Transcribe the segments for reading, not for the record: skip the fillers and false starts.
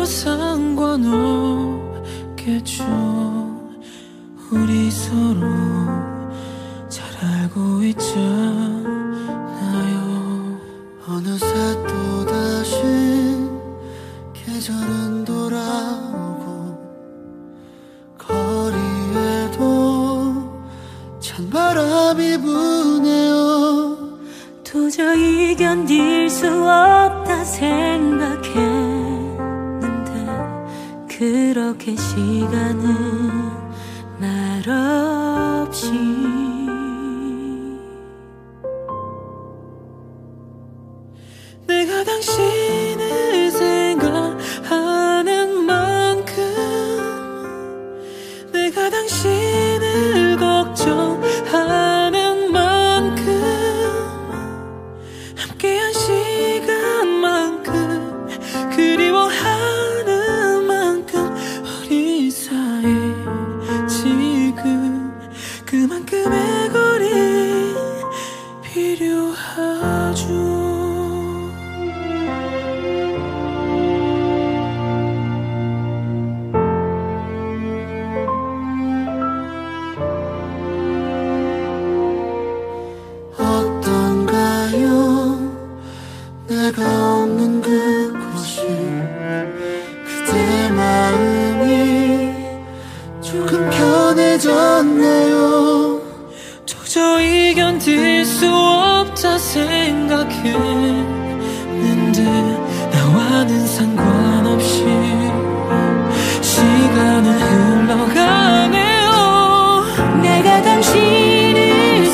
아무도 상관없겠죠. 우리 서로 잘 알고 있잖아요. 어느새 또다시 계절은 돌아오고 거리에도 찬바람이 부네요. 도저히 견딜 수 없다 생각했는데 그렇게 시간은 말없이 내가 당신을 생각하는 만큼 내가 당신을 걱정하는 만큼 함께한 시간만큼 그리워하는 만큼 우리 사이 지금 그만큼의 거리 필요하죠. 내가 없는 그곳이 그대 마음이 조금 편해졌네요. 도저히 견딜 수 없다 생각했는데 나와는 상관없이 시간은 흘러가네요. 내가 당신을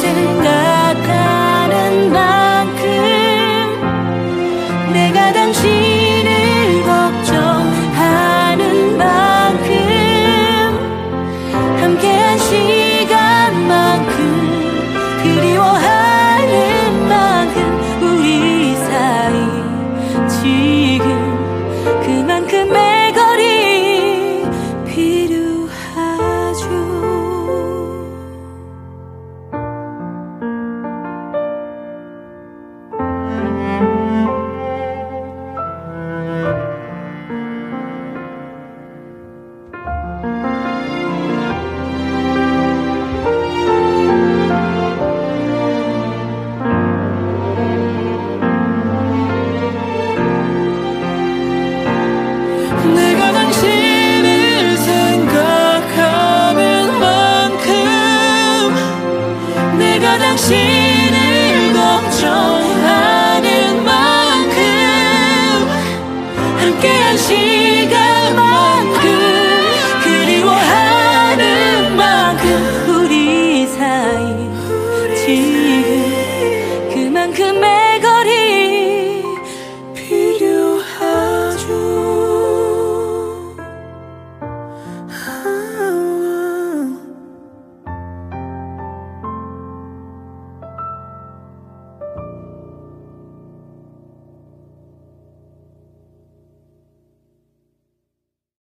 생각하는 만큼 내가 당신을 걱정하는 만큼 함께한 시간만큼 그리워하는 만큼 우리 사이 지금 그만큼의 거리 필요하죠. 내가 당신을 생각하는 만큼 내가 당신을 걱정하는 만큼 함께한 시간만큼